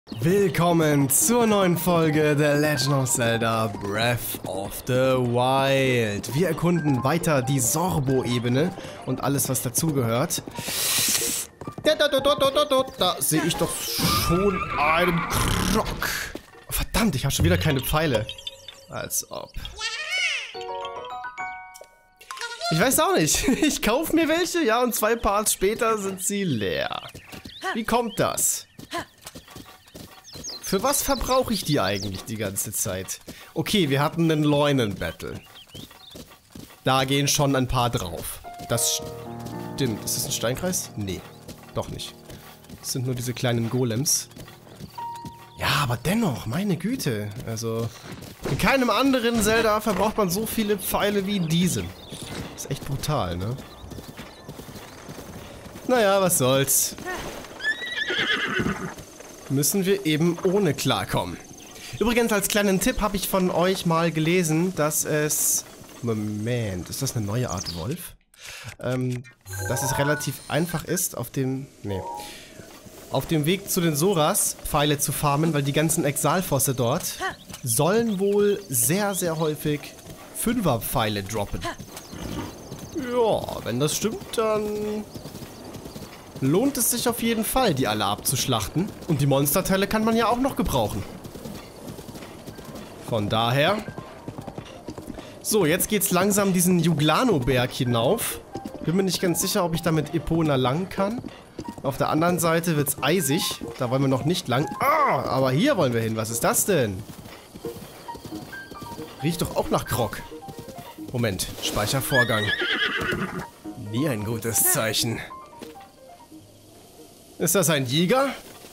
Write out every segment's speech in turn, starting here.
Willkommen zur neuen Folge der Legend of Zelda Breath of the Wild. Wir erkunden weiter die Sorbo-Ebene und alles, was dazugehört. Da sehe ich doch schon einen Krog. Verdammt, ich habe schon wieder keine Pfeile. Als ob. Ich weiß auch nicht. Ich kaufe mir welche, ja, und 2 Parts später sind sie leer. Wie kommt das? Für was verbrauche ich die eigentlich die ganze Zeit? Okay, wir hatten einen Leunen-Battle. Da gehen schon ein paar drauf. Das stimmt. Ist das ein Steinkreis? Nee, doch nicht. Das sind nur diese kleinen Golems. Ja, aber dennoch, meine Güte. Also, in keinem anderen Zelda verbraucht man so viele Pfeile wie diesen. Das ist echt brutal, ne? Naja, was soll's. Müssen wir eben ohne klarkommen. Übrigens, als kleinen Tipp habe ich von euch mal gelesen, dass es... Moment, ist das eine neue Art Wolf? Dass es relativ einfach ist, auf dem Weg zu den Soras Pfeile zu farmen, weil die ganzen Exalfosse dort sollen wohl sehr, sehr häufig 5er-Pfeile droppen. Ja, wenn das stimmt, dann... lohnt es sich auf jeden Fall, die alle abzuschlachten. Und die Monsterteile kann man ja auch noch gebrauchen. Von daher... So, jetzt geht's langsam diesen Juglano-Berg hinauf. Bin mir nicht ganz sicher, ob ich da mit Epona lang kann. Auf der anderen Seite wird's eisig. Da wollen wir noch nicht lang. Ah, aber hier wollen wir hin. Was ist das denn? Riecht doch auch nach Krog. Moment, Speichervorgang. Nie ein gutes Zeichen. Ist das ein Jäger?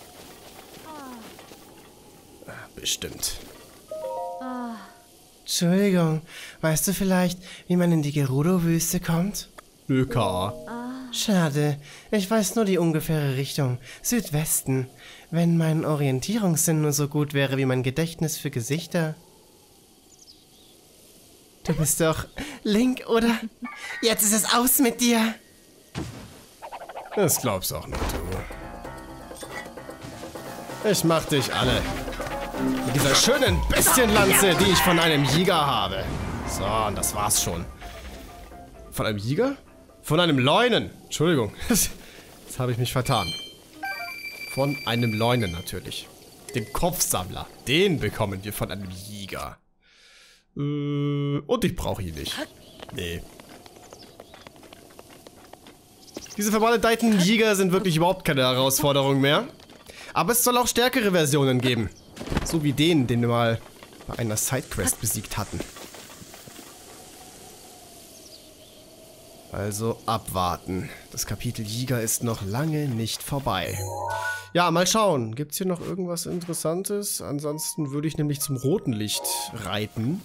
Bestimmt. Entschuldigung, weißt du vielleicht, wie man in die Gerudo-Wüste kommt? Öka. Schade, ich weiß nur die ungefähre Richtung. Südwesten. Wenn mein Orientierungssinn nur so gut wäre wie mein Gedächtnis für Gesichter. Du bist doch Link, oder? Jetzt ist es aus mit dir. Das glaubst auch nicht, du. Ich mach dich alle. Mit dieser schönen Bestienlanze, die ich von einem Jäger habe. So, und das war's schon. Von einem Jäger? Von einem Leunen. Entschuldigung. Jetzt habe ich mich vertan. Von einem Leunen natürlich. Den Kopfsammler. Den bekommen wir von einem Jäger. Und ich brauche ihn nicht. Nee. Diese vermaledeiten Jäger sind wirklich überhaupt keine Herausforderung mehr. Aber es soll auch stärkere Versionen geben. So wie den wir mal bei einer Sidequest besiegt hatten. Also abwarten. Das Kapitel Jäger ist noch lange nicht vorbei. Ja, mal schauen. Gibt es hier noch irgendwas Interessantes? Ansonsten würde ich nämlich zum roten Licht reiten.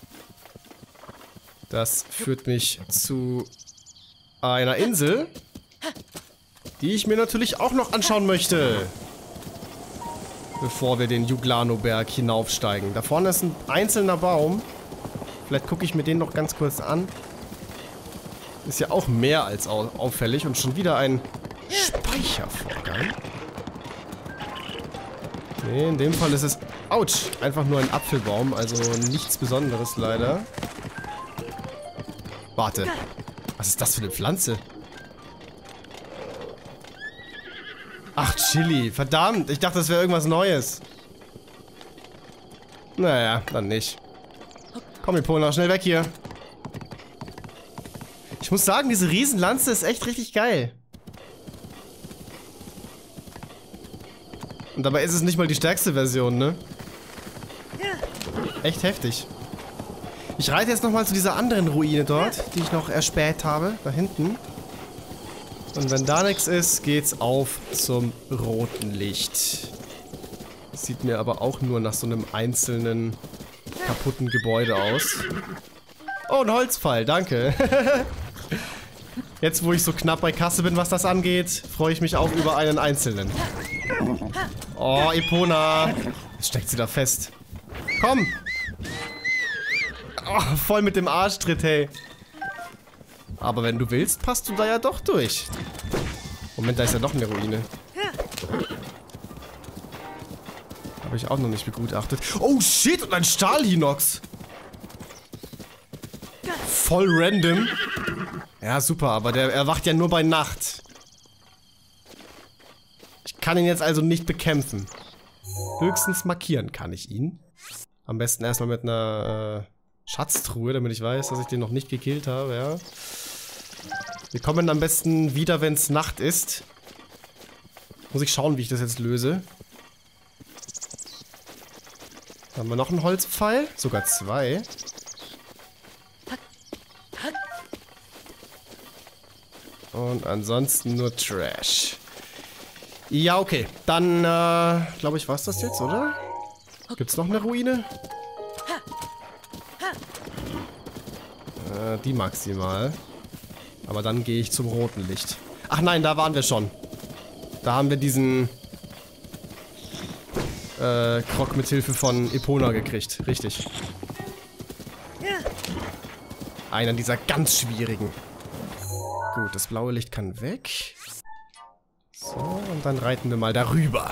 Das führt mich zu einer Insel, die ich mir natürlich auch noch anschauen möchte. Bevor wir den Juglano-Berg hinaufsteigen. Da vorne ist ein einzelner Baum. Vielleicht gucke ich mir den noch ganz kurz an. Ist ja auch mehr als auffällig. Und schon wieder ein Speichervorgang. Nee, in dem Fall ist es... Autsch! Einfach nur ein Apfelbaum. Also nichts Besonderes leider. Warte. Was ist das für eine Pflanze? Ach, Chili. Verdammt. Ich dachte, das wäre irgendwas Neues. Naja, dann nicht. Komm, Epona, schnell weg hier. Ich muss sagen, diese Riesenlanze ist echt richtig geil. Und dabei ist es nicht mal die stärkste Version, ne? Echt heftig. Ich reite jetzt nochmal zu dieser anderen Ruine dort, die ich noch erspäht habe. Da hinten. Und wenn da nichts ist, geht's auf zum roten Licht. Sieht mir aber auch nur nach so einem einzelnen kaputten Gebäude aus. Oh, ein Holzpfeil, danke. Jetzt, wo ich so knapp bei Kasse bin, was das angeht, freue ich mich auch über einen einzelnen. Oh, Epona. Jetzt steckt sie da fest. Komm. Oh, voll mit dem Arschtritt, hey. Aber wenn du willst, passt du da ja doch durch. Moment, da ist ja doch eine Ruine. Habe ich auch noch nicht begutachtet. Oh shit, und ein Stahlhinox. Voll random. Ja, super, aber der erwacht ja nur bei Nacht. Ich kann ihn jetzt also nicht bekämpfen. Höchstens markieren kann ich ihn. Am besten erstmal mit einer Schatztruhe, damit ich weiß, dass ich den noch nicht gekillt habe, ja. Wir kommen am besten wieder, wenn es Nacht ist. Muss ich schauen, wie ich das jetzt löse. Dann haben wir noch einen Holzpfeil. Sogar 2. Und ansonsten nur Trash. Ja, okay. Dann, glaube ich, war's das jetzt, oder? Gibt's noch eine Ruine? Die maximal. Aber dann gehe ich zum roten Licht. Ach nein, da waren wir schon. Da haben wir diesen Krog mit Hilfe von Epona gekriegt. Richtig. Einer dieser ganz schwierigen. Gut, das blaue Licht kann weg. So, und dann reiten wir mal darüber.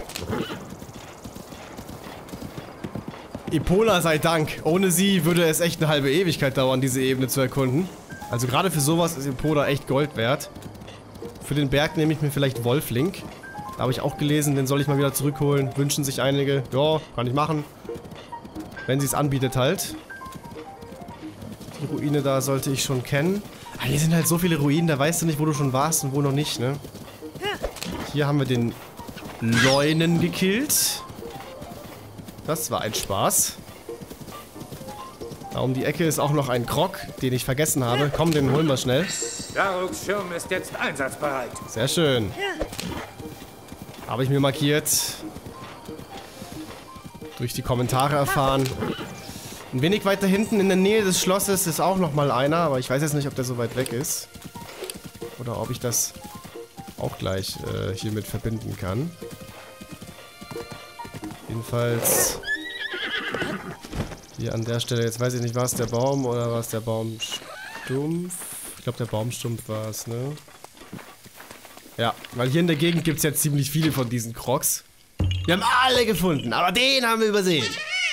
Epona sei Dank. Ohne sie würde es echt eine halbe Ewigkeit dauern, diese Ebene zu erkunden. Also gerade für sowas ist Epona echt Gold wert. Für den Berg nehme ich mir vielleicht Wolflink. Da habe ich auch gelesen, den soll ich mal wieder zurückholen. Wünschen sich einige. Ja, kann ich machen. Wenn sie es anbietet halt. Die Ruine da sollte ich schon kennen. Aber hier sind halt so viele Ruinen, da weißt du nicht, wo du schon warst und wo noch nicht, ne? Hier haben wir den Leunen gekillt. Das war ein Spaß. Da um die Ecke ist auch noch ein Krog, den ich vergessen habe. Komm, den holen wir schnell. Daruks Schirm ist jetzt einsatzbereit. Sehr schön. Habe ich mir markiert. Durch die Kommentare erfahren. Ein wenig weiter hinten in der Nähe des Schlosses ist auch nochmal einer, aber ich weiß jetzt nicht, ob der so weit weg ist. Oder ob ich das auch gleich hiermit verbinden kann. Jedenfalls hier an der Stelle, jetzt weiß ich nicht, war es der Baum oder war es der Baumstumpf? Ich glaube, der Baumstumpf war es, ne? Ja, weil hier in der Gegend gibt es jetzt ziemlich viele von diesen Crocs. Wir haben alle gefunden, aber den haben wir übersehen.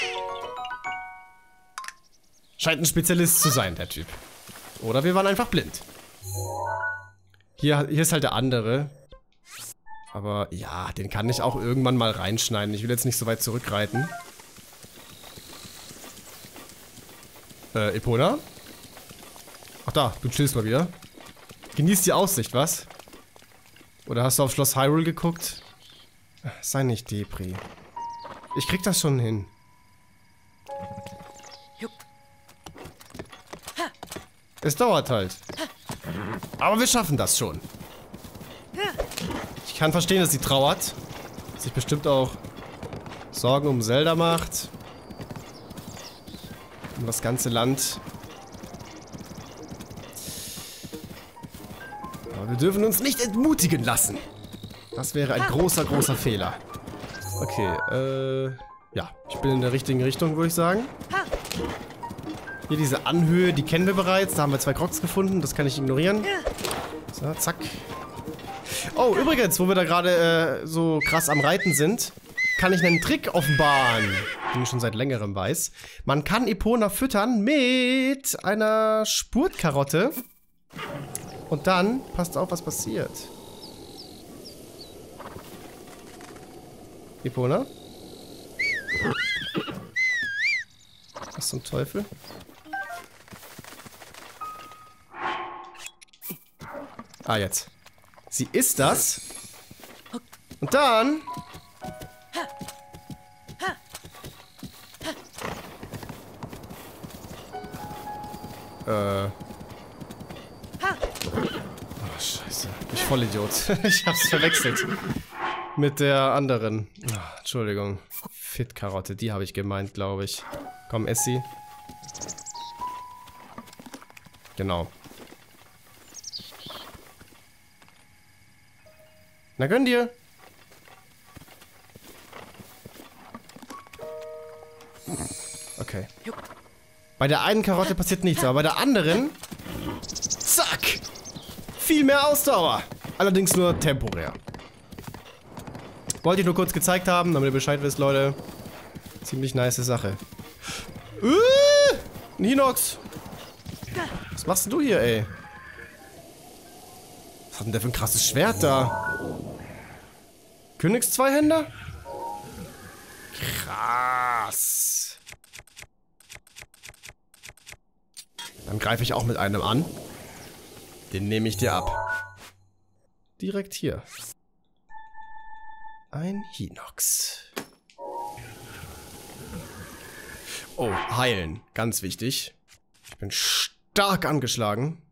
Scheint ein Spezialist zu sein, der Typ. Oder wir waren einfach blind. Hier ist halt der andere. Aber ja, den kann ich auch irgendwann mal reinschneiden. Ich will jetzt nicht so weit zurückreiten. Epona? Ach da, du chillst mal wieder. Genießt die Aussicht, was? Oder hast du auf Schloss Hyrule geguckt? Sei nicht Depri. Ich krieg das schon hin. Es dauert halt. Aber wir schaffen das schon. Ich kann verstehen, dass sie trauert. Sich bestimmt auch Sorgen um Zelda macht. Um das ganze Land. Aber wir dürfen uns nicht entmutigen lassen. Das wäre ein großer, großer Fehler. Okay, ja. Ich bin in der richtigen Richtung, würde ich sagen. Hier diese Anhöhe, die kennen wir bereits. Da haben wir 2 Crocs gefunden. Das kann ich ignorieren. So, zack. Oh, übrigens, wo wir da gerade so krass am Reiten sind, kann ich einen Trick offenbaren, den ich schon seit längerem weiß. Man kann Epona füttern mit einer Spurtkarotte. Und dann, passt auf, was passiert. Epona? Was zum Teufel? Ah, jetzt. Sie isst das. Und dann... Oh, scheiße. Ich Vollidiot. Ich hab's verwechselt. Mit der anderen. Oh, Entschuldigung. Fit-Karotte, die habe ich gemeint, glaube ich. Komm, ess sie. Genau. Na, gönn dir. Okay. Bei der einen Karotte passiert nichts, aber bei der anderen... Zack! Viel mehr Ausdauer. Allerdings nur temporär. Wollte ich nur kurz gezeigt haben, damit ihr Bescheid wisst, Leute. Ziemlich nice Sache. Ein Hinox! Was machst denn du hier, ey? Was hat denn der für ein krasses Schwert da? Königszweihänder? Krass. Dann greife ich auch mit einem an. Den nehme ich dir ab. Direkt hier. Ein Hinox. Oh, heilen. Ganz wichtig. Ich bin stark angeschlagen.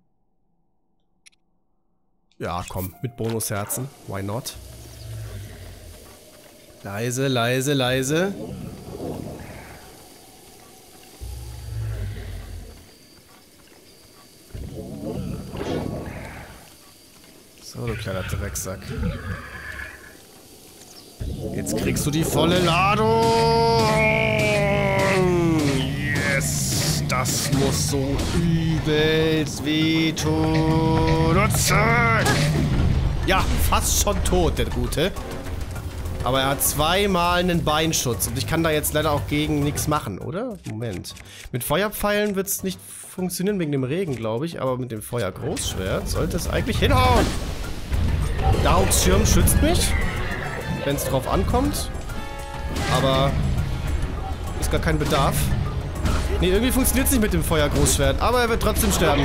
Ja, komm. Mit Bonusherzen. Why not? Leise, leise, leise. So, du kleiner Drecksack. Jetzt kriegst du die volle Ladung. Yes, das muss so übelst wehtun. Und zack. Ja, fast schon tot, der Gute. Aber er hat zweimal einen Beinschutz. Und ich kann da jetzt leider auch gegen nichts machen, oder? Moment. Mit Feuerpfeilen wird es nicht funktionieren wegen dem Regen, glaube ich. Aber mit dem Feuergroßschwert sollte es eigentlich hinhauen. Daruks Schirm schützt mich, wenn es drauf ankommt. Aber ist gar kein Bedarf. Nee, irgendwie funktioniert es nicht mit dem Feuergroßschwert. Aber er wird trotzdem sterben.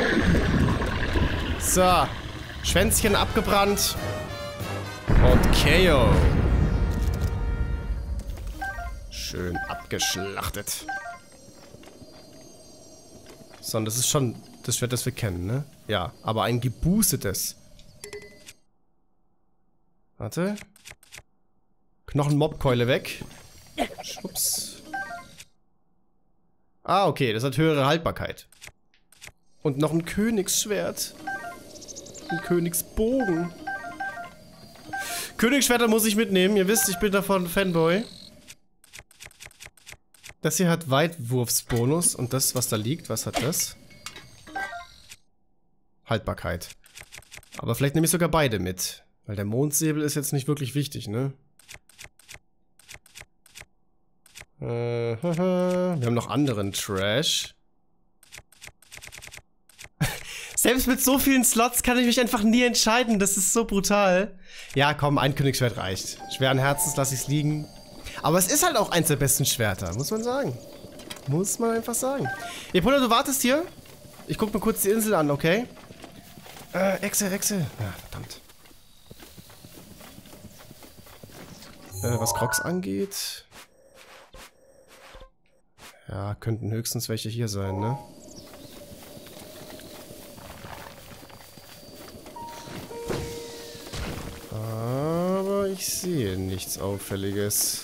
So. Schwänzchen abgebrannt. Und KO. Schön abgeschlachtet. So, und das ist schon das Schwert, das wir kennen, ne? Ja, aber ein geboostetes. Warte. Knochenmobkeule weg. Schubs. Ah, okay, das hat höhere Haltbarkeit. Und noch ein Königsschwert. Ein Königsbogen. Königsschwerter muss ich mitnehmen. Ihr wisst, ich bin davon Fanboy. Das hier hat Weitwurfsbonus. Und das, was da liegt, was hat das? Haltbarkeit. Aber vielleicht nehme ich sogar beide mit. Weil der Mondsäbel ist jetzt nicht wirklich wichtig, ne? Wir haben noch anderen Trash. Selbst mit so vielen Slots kann ich mich einfach nie entscheiden. Das ist so brutal. Ja, komm, ein Königsschwert reicht. Schweren Herzens lasse ich es liegen. Aber es ist halt auch eins der besten Schwerter, muss man sagen. Muss man einfach sagen. Epona, du wartest hier. Ich guck mir kurz die Insel an, okay? Echse. Ja, verdammt. Was Crocs angeht. Ja, könnten höchstens welche hier sein, ne? Aber ich sehe nichts Auffälliges.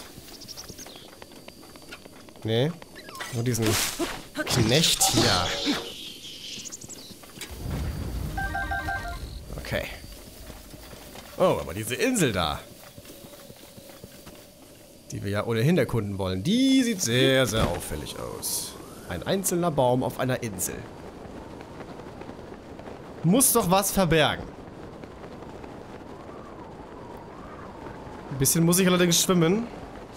Nee, nur diesen Knecht hier. Okay. Oh, aber diese Insel da. Die wir ja ohnehin erkunden wollen. Die sieht sehr, sehr auffällig aus. Ein einzelner Baum auf einer Insel. Muss doch was verbergen. Ein bisschen muss ich allerdings schwimmen.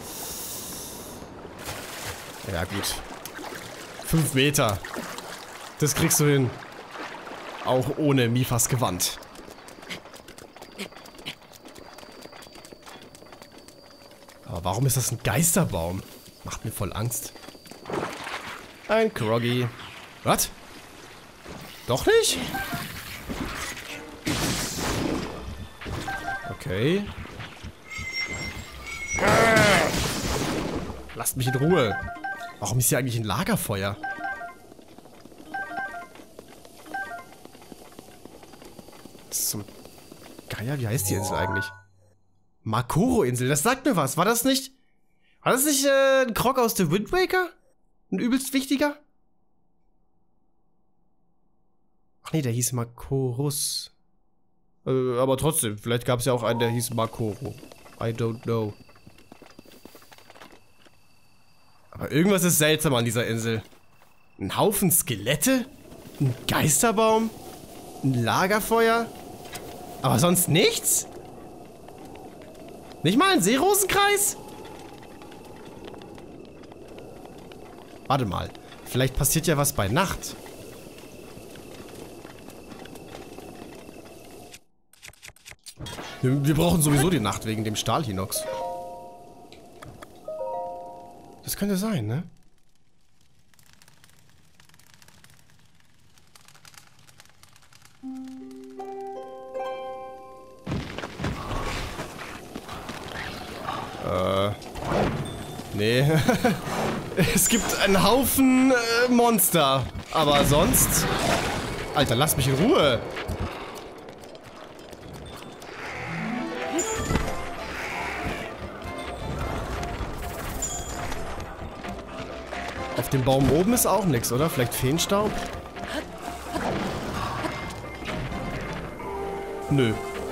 Ja gut. 5 Meter. Das kriegst du hin. Auch ohne Mifas Gewand. Aber warum ist das ein Geisterbaum? Macht mir voll Angst. Ein Kroggy. Was? Doch nicht? Okay. Lasst mich in Ruhe. Warum ist hier eigentlich ein Lagerfeuer? Zum Geier, wie heißt die Insel eigentlich? Makoro-Insel, das sagt mir was. War das nicht ein Krog aus The Wind Waker? Ein übelst wichtiger? Ach nee, der hieß Makorus. Aber trotzdem, vielleicht gab es ja auch einen, der hieß Makoro. I don't know. Aber irgendwas ist seltsam an dieser Insel. Ein Haufen Skelette? Ein Geisterbaum? Ein Lagerfeuer? Aber sonst nichts? Nicht mal ein Seerosenkreis? Warte mal. Vielleicht passiert ja was bei Nacht. Wir brauchen sowieso die Nacht wegen dem Stahlhinox. Das könnte sein, ne? Nee. Es gibt einen Haufen Monster. Aber sonst... Alter, lass mich in Ruhe. Auf dem Baum oben ist auch nichts, oder? Vielleicht Feenstaub? Nö.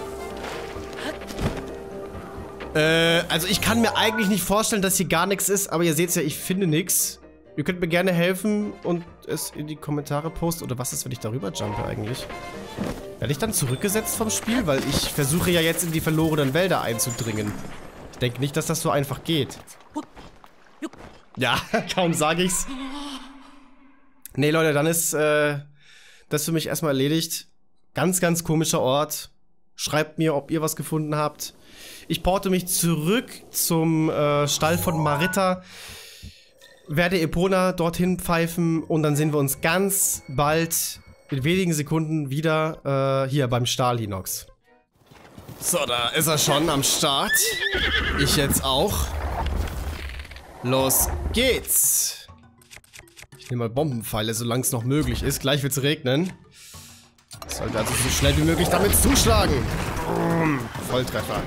Also ich kann mir eigentlich nicht vorstellen, dass hier gar nichts ist, aber ihr seht ja, ich finde nichts. Ihr könnt mir gerne helfen und es in die Kommentare posten. Oder was ist, wenn ich darüber jumpe eigentlich? Werde ich dann zurückgesetzt vom Spiel? Weil ich versuche ja jetzt in die verlorenen Wälder einzudringen. Ich denke nicht, dass das so einfach geht. Ja, kaum sage ich's. Nee, Leute, dann ist das für mich erstmal erledigt. Ganz, ganz komischer Ort. Schreibt mir, ob ihr was gefunden habt. Ich porte mich zurück zum Stall von Marita. Werde Epona dorthin pfeifen und dann sehen wir uns ganz bald in wenigen Sekunden wieder hier beim Stahlhinox. So, da ist er schon am Start. Ich jetzt auch. Los geht's. Ich nehme mal Bombenpfeile, solange es noch möglich ist. Gleich wird's regnen. Ich sollte also so schnell wie möglich damit zuschlagen. Volltreffer.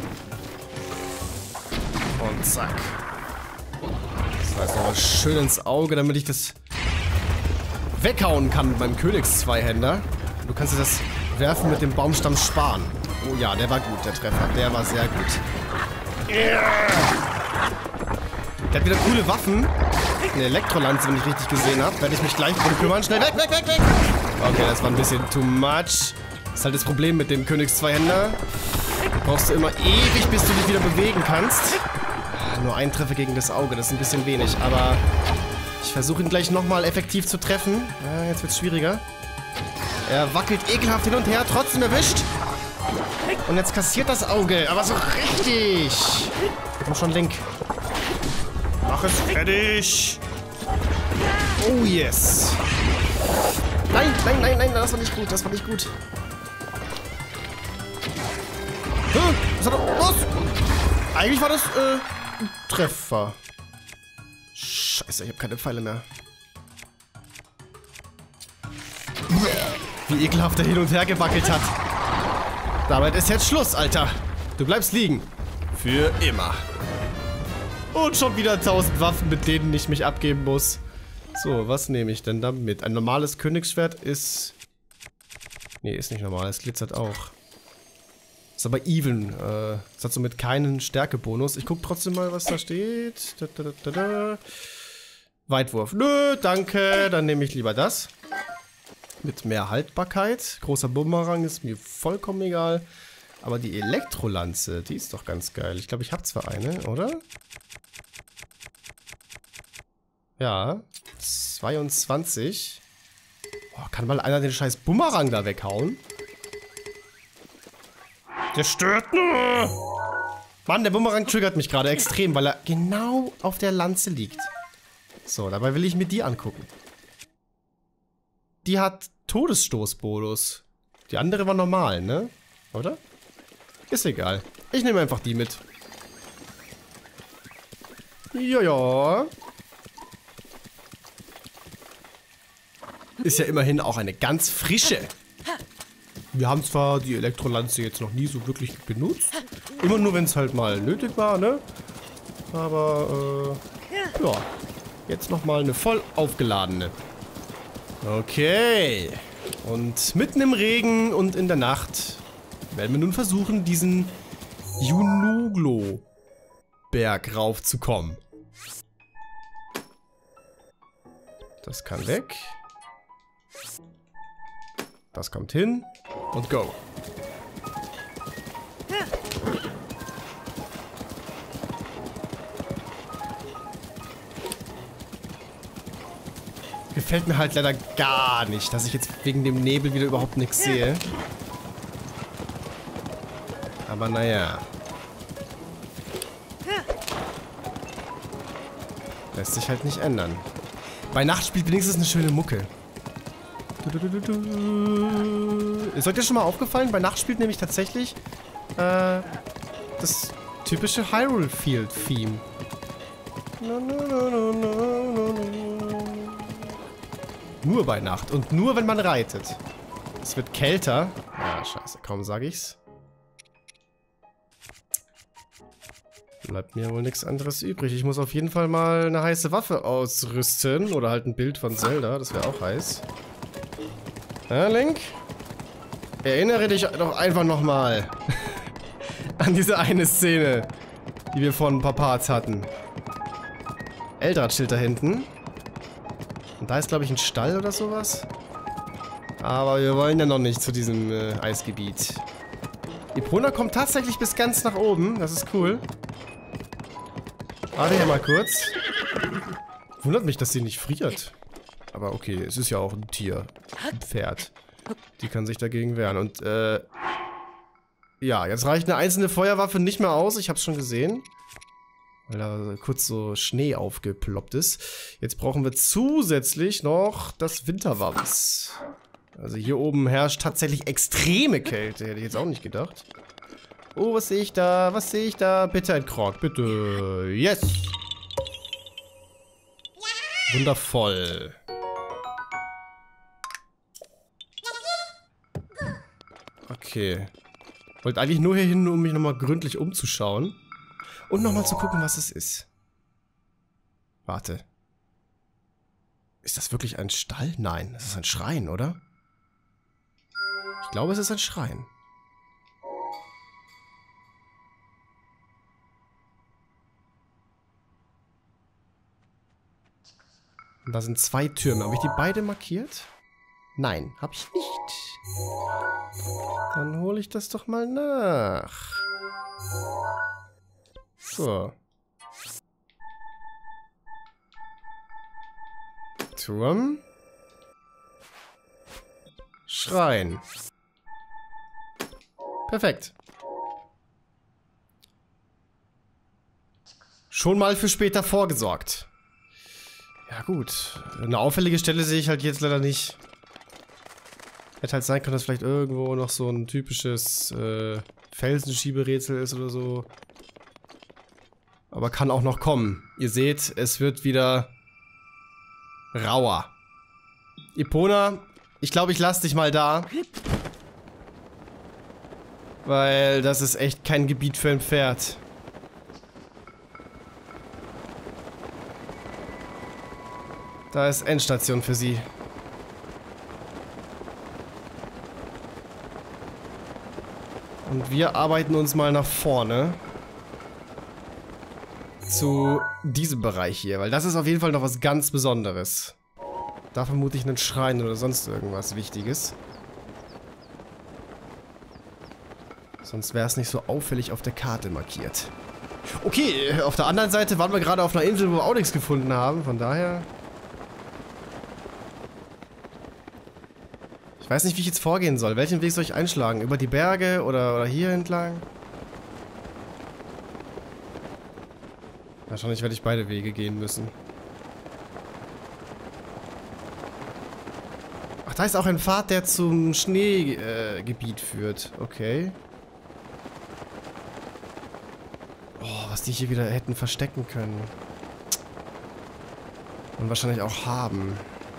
Und zack. Das heißt nochmal schön ins Auge, damit ich das weghauen kann mit meinem Königs-Zweihänder. Du kannst dir das Werfen mit dem Baumstamm sparen. Oh ja, der war gut, der Treffer. Der war sehr gut. Der hat wieder coole Waffen. Eine Elektrolanze, wenn ich richtig gesehen habe. Werde ich mich gleich drum kümmern. Schnell weg, weg, weg, weg! Okay, das war ein bisschen too much. Das ist halt das Problem mit dem Königs-Zweihänder. Brauchst du immer ewig, bis du dich wieder bewegen kannst. Nur ein Treffer gegen das Auge, das ist ein bisschen wenig. Aber ich versuche ihn gleich nochmal effektiv zu treffen. Ja, jetzt wird es schwieriger. Er wackelt ekelhaft hin und her, trotzdem erwischt. Und jetzt kassiert das Auge, aber so richtig. Komm schon, Link. Mach es fertig. Oh yes. Nein, nein, nein, nein, das war nicht gut, das war nicht gut. Was hat er? Was? Eigentlich war das, ein Treffer. Scheiße, ich habe keine Pfeile mehr. Wie ekelhaft er hin und her gewackelt hat. Damit ist jetzt Schluss, Alter. Du bleibst liegen. Für immer. Und schon wieder 1000 Waffen, mit denen ich mich abgeben muss. So, was nehme ich denn da mit? Ein normales Königsschwert ist... Nee, ist nicht normal. Es glitzert auch. Ist aber even. Es hat somit keinen Stärkebonus. Ich gucke trotzdem mal, was da steht. Weitwurf. Nö, danke. Dann nehme ich lieber das. Mit mehr Haltbarkeit. Großer Bumerang ist mir vollkommen egal. Aber die Elektrolanze, die ist doch ganz geil. Ich glaube, ich habe zwar eine, oder? Ja. 22. Oh, kann mal einer den scheiß Bumerang da weghauen? Der stört nur. Mann, der Bumerang triggert mich gerade extrem, weil er genau auf der Lanze liegt. So, dabei will ich mir die angucken. Die hat Todesstoßbonus. Die andere war normal, ne? Oder? Ist egal. Ich nehme einfach die mit. Ja. Ist ja immerhin auch eine ganz frische. Wir haben zwar die Elektrolanze jetzt noch nie so wirklich benutzt. Immer nur, wenn es halt mal nötig war, ne? Aber, ja. Jetzt nochmal eine voll aufgeladene. Okay. Und mitten im Regen und in der Nacht werden wir nun versuchen, diesen Junuglo-Berg raufzukommen. Das kann weg. Das kommt hin. Und go. gefällt mir halt leider gar nicht, dass ich jetzt wegen dem Nebel wieder überhaupt nichts sehe. Aber naja. Lässt sich halt nicht ändern. Bei Nacht spielt wenigstens eine schöne Mucke. Ist euch das schon mal aufgefallen? Bei Nacht spielt nämlich tatsächlich das typische Hyrule Field Theme. Nur bei Nacht und nur wenn man reitet. Es wird kälter. Ah, scheiße, kaum sage ich's. Bleibt mir wohl nichts anderes übrig. Ich muss auf jeden Fall mal eine heiße Waffe ausrüsten. Oder halt ein Bild von Zelda. Das wäre auch heiß. Ja, Link? Erinnere dich doch einfach nochmal an diese eine Szene, die wir vor ein paar Parts hatten. Eldrad-Schild da hinten. Und da ist, glaube ich, ein Stall oder sowas. Aber wir wollen ja noch nicht zu diesem Eisgebiet. Epona kommt tatsächlich bis ganz nach oben. Das ist cool. Warte hier mal kurz. Wundert mich, dass sie nicht friert. Aber okay, es ist ja auch ein Tier. Ein Pferd. Die kann sich dagegen wehren. Und, ja, jetzt reicht eine einzelne Feuerwaffe nicht mehr aus. Ich hab's schon gesehen. Weil da kurz so Schnee aufgeploppt ist. Jetzt brauchen wir zusätzlich noch das Winterwams. Also hier oben herrscht tatsächlich extreme Kälte. Hätte ich jetzt auch nicht gedacht. Oh, was sehe ich da? Was sehe ich da? Bitte ein Krog, bitte. Yes! Wundervoll. Okay. Wollte eigentlich nur hier hin, um mich nochmal gründlich umzuschauen. Und nochmal zu gucken, was es ist. Warte. Ist das wirklich ein Stall? Nein, das ist ein Schrein, oder? Ich glaube, es ist ein Schrein. Und da sind zwei Türme. Habe ich die beide markiert? Nein, habe ich nicht. Dann hole ich das doch mal nach. So. Turm. Schrein. Perfekt. Schon mal für später vorgesorgt. Ja gut. Eine auffällige Stelle sehe ich halt jetzt leider nicht. Hätte halt sein können, dass vielleicht irgendwo noch so ein typisches Felsenschieberätsel ist oder so. Aber kann auch noch kommen. Ihr seht, es wird wieder rauer. Epona, ich glaube, ich lasse dich mal da. Weil das ist echt kein Gebiet für ein Pferd. Da ist Endstation für sie. Und wir arbeiten uns mal nach vorne. Zu diesem Bereich hier, weil das ist auf jeden Fall noch was ganz Besonderes. Da vermute ich einen Schrein oder sonst irgendwas Wichtiges. Sonst wäre es nicht so auffällig auf der Karte markiert. Okay, auf der anderen Seite waren wir gerade auf einer Insel, wo wir auch nichts gefunden haben, von daher... Ich weiß nicht, wie ich jetzt vorgehen soll. Welchen Weg soll ich einschlagen? Über die Berge oder hier entlang? Wahrscheinlich werde ich beide Wege gehen müssen. Ach, da ist auch ein Pfad, der zum Schneegebiet führt. Okay. Oh, was die hier wieder hätten verstecken können. Und wahrscheinlich auch haben.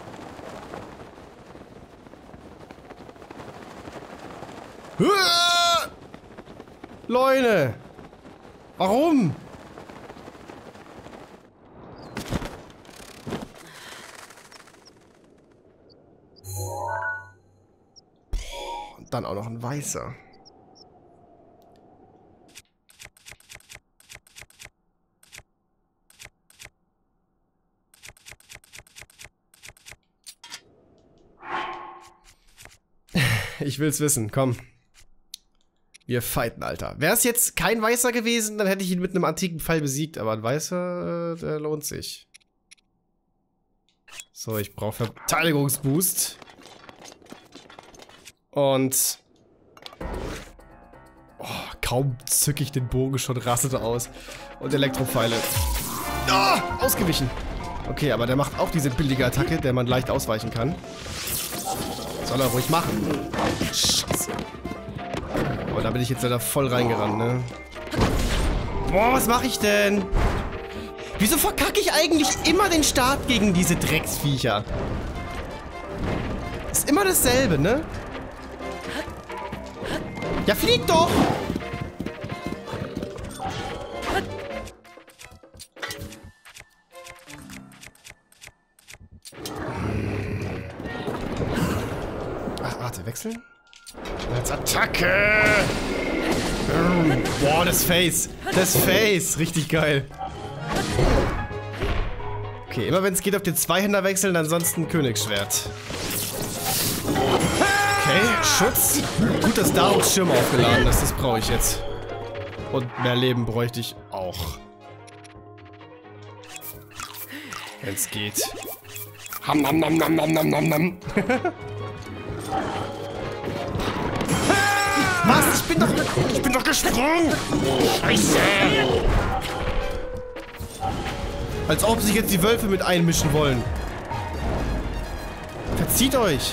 Leute! Warum? Und dann auch noch ein weißer. Ich will's wissen, komm. Wir fighten, Alter. Wäre es jetzt kein Weißer gewesen, dann hätte ich ihn mit einem antiken Pfeil besiegt. Aber ein Weißer, der lohnt sich. So, ich brauche Verteidigungsboost. Und... Oh, kaum zücke ich den Bogen, schon rastet er aus. Und Elektropfeile. Ah, ausgewichen. Okay, aber der macht auch diese billige Attacke, der man leicht ausweichen kann. Soll er ruhig machen. Scheiße. Aber da bin ich jetzt leider voll reingerannt, ne? Boah, was mache ich denn? Wieso verkacke ich eigentlich immer den Start gegen diese Drecksviecher? Ist immer dasselbe, ne? Ja, flieg doch! Ach, warte, wechseln? Als Attacke! Boah, das Face! Das Face! Richtig geil! Okay, immer wenn es geht auf den Zweihänder wechseln, ansonsten Königsschwert. Okay, Schutz. Gut, dass Daruks Schirm aufgeladen ist, das brauche ich jetzt. Und mehr Leben bräuchte ich auch. Wenn es geht. Ham, nam, nam, nam, nam, nam, nam, nam. Was? Ich bin doch gesprungen! Scheiße! Als ob sich jetzt die Wölfe mit einmischen wollen. Verzieht euch!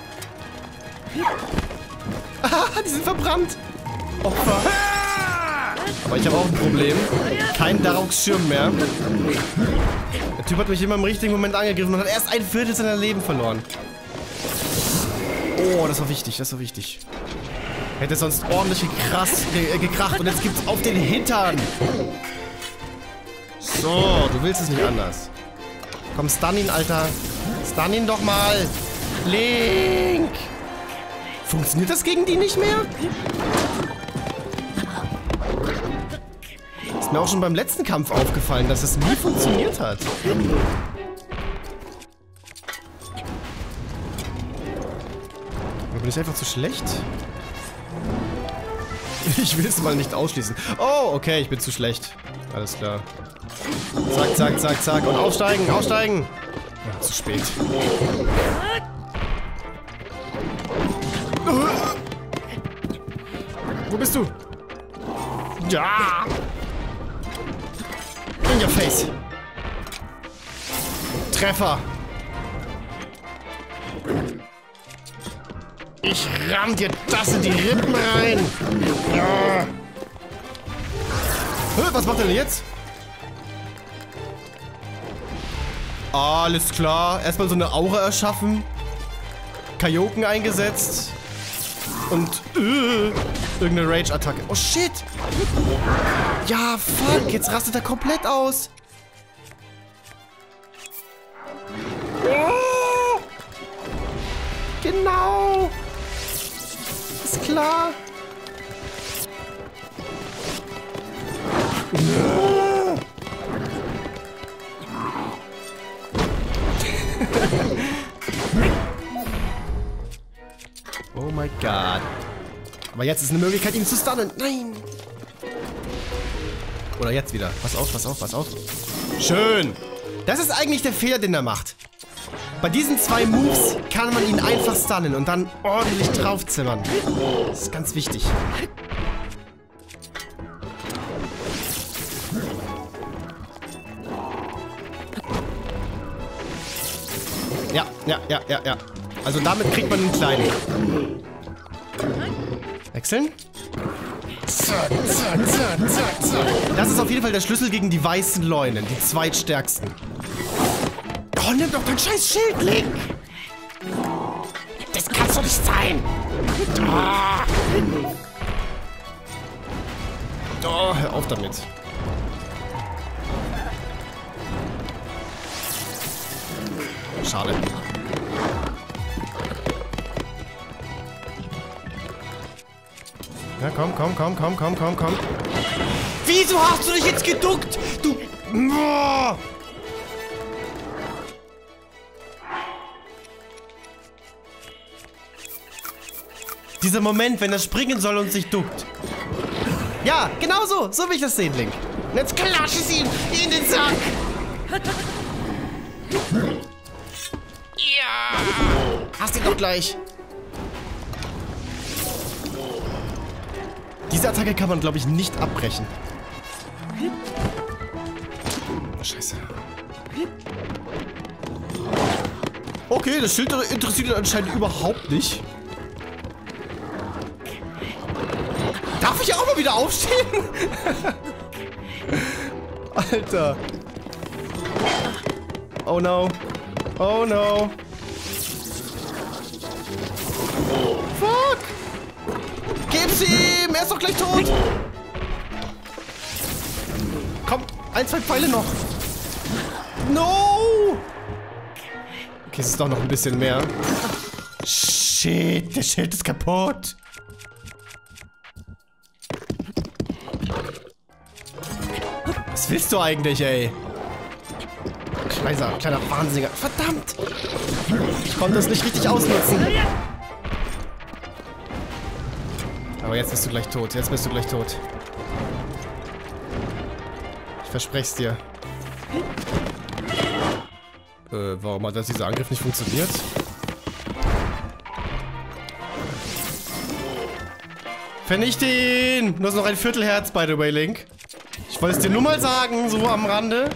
Ah, die sind verbrannt! Opfer! Aber ich habe auch ein Problem. Kein Daruks Schirm mehr. Der Typ hat mich immer im richtigen Moment angegriffen und hat erst 1/4 seiner Leben verloren. Oh, das war wichtig, das war wichtig. Hätte sonst ordentlich gekracht und jetzt gibt's auf den Hintern. So, du willst es nicht anders. Komm, stun ihn, Alter. Stun ihn doch mal. Link. Funktioniert das gegen die nicht mehr? Ist mir auch schon beim letzten Kampf aufgefallen, dass es nie funktioniert hat. Bin ich einfach zu schlecht? Ich will es mal nicht ausschließen. Oh, okay, ich bin zu schlecht. Alles klar. Zack, zack, zack, zack. Und aufsteigen, aufsteigen. Ja, zu spät. Wo bist du? Ja. In your face. Treffer. Ich ramm dir das in die Rippen rein. Ja. Was macht er denn jetzt? Alles klar. Erstmal so eine Aura erschaffen. Kajoken eingesetzt. Und irgendeine Rage-Attacke. Oh shit. Ja, fuck. Jetzt rastet er komplett aus. Oh. Genau. Ist klar. Oh mein Gott. Aber jetzt ist eine Möglichkeit, ihn zu stunnen. Nein. Oder jetzt wieder. Pass auf, pass auf, pass auf. Schön. Das ist eigentlich der Fehler, den er macht. Bei diesen 2 Moves kann man ihn einfach stunnen und dann ordentlich draufzimmern. Das ist ganz wichtig. Ja, ja, ja, ja, ja. Also damit kriegt man einen kleinen. Wechseln. Zack, zack, zack, zack, zack. Das ist auf jeden Fall der Schlüssel gegen die weißen Leunen, die zweitstärksten. Oh, nimm doch dein scheiß Schild, Link! Das kann's doch nicht sein! Oh, hör auf damit. Schade. Ja, komm, komm, komm, komm, komm, komm, komm. Wieso hast du dich jetzt geduckt? Du... Boah. Dieser Moment, wenn er springen soll und sich duckt. Ja, genau so. So will ich das sehen, Link. Und jetzt klatsche ich ihn in den Sack. Hast ihn doch gleich. Diese Attacke kann man, glaube ich, nicht abbrechen. Scheiße. Okay, das Schild interessiert ihn anscheinend überhaupt nicht. Darf ich auch mal wieder aufstehen? Alter. Oh no. Oh no. Fuck. Gib's ihm. Er ist doch gleich tot. Komm, 1, 2 Pfeile noch. No. Okay, es ist doch noch ein bisschen mehr. Shit, der Schild ist kaputt. Was willst du eigentlich, ey? Kleiner Wahnsinniger. Verdammt! Ich konnte es nicht richtig ausnutzen. Aber jetzt bist du gleich tot. Jetzt bist du gleich tot. Ich verspreche es dir. Warum hat dieser Angriff nicht funktioniert? Vernichte ihn! Du hast noch ein Viertelherz, by the way, Link. Ich wollte es dir nur mal sagen, so am Rande.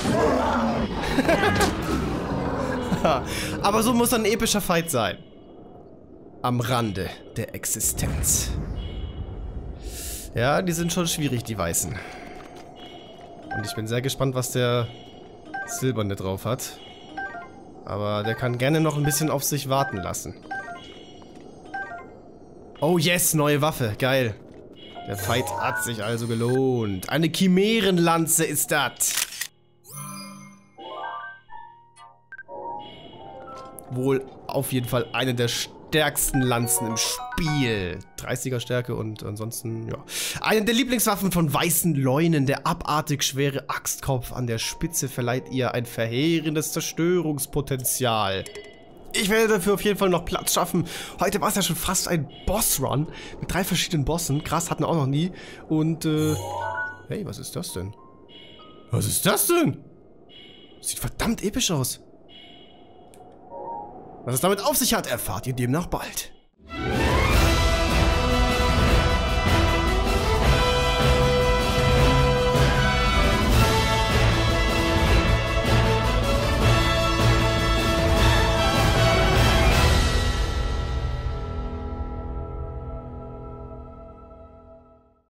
Aber so muss ein epischer Fight sein. Am Rande der Existenz. Ja, die sind schon schwierig, die Weißen. Und ich bin sehr gespannt, was der Silberne drauf hat. Aber der kann gerne noch ein bisschen auf sich warten lassen. Oh yes, neue Waffe. Geil. Der Fight hat sich also gelohnt. Eine Chimärenlanze ist das. Wohl auf jeden Fall eine der stärksten Lanzen im Spiel. 30er Stärke und ansonsten, ja. Eine der Lieblingswaffen von weißen Leunen. Der abartig schwere Axtkopf an der Spitze verleiht ihr ein verheerendes Zerstörungspotenzial. Ich werde dafür auf jeden Fall noch Platz schaffen. Heute war es ja schon fast ein Bossrun. Mit 3 verschiedenen Bossen. Krass, hatten wir auch noch nie. Und, hey, was ist das denn? Was ist das denn? Sieht verdammt episch aus. Was es damit auf sich hat, erfahrt ihr demnach bald.